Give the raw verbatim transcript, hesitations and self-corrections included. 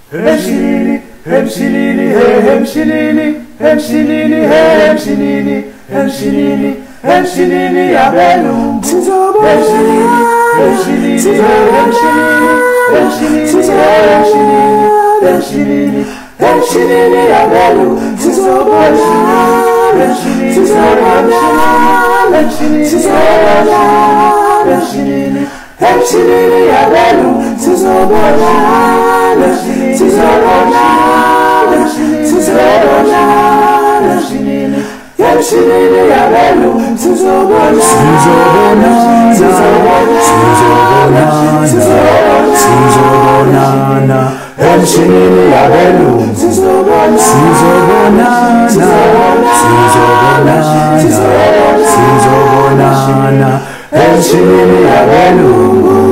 Emshinini, Emshinini, hey, Emshinini, Emshinini, hey, Emshinini, Emshinini, Emshinini, Yabelungu. Emshinini, Emshinini, hey, Emshinini, Emshinini, hey, Emshinini, Emshinini, Emshinini, Yabelungu. Emshinini, Emshinini, Emshinini, Emshinini, Yabelungu. Sizobona, sizobona, sizobona, Emshinini, Yabelungu. Sizobona, sizobona, sizobona, sizobona, Emshinini, Yabelungu. Sizobona, sizobona, sizobona, sizobona, Emshinini, Yabelungu.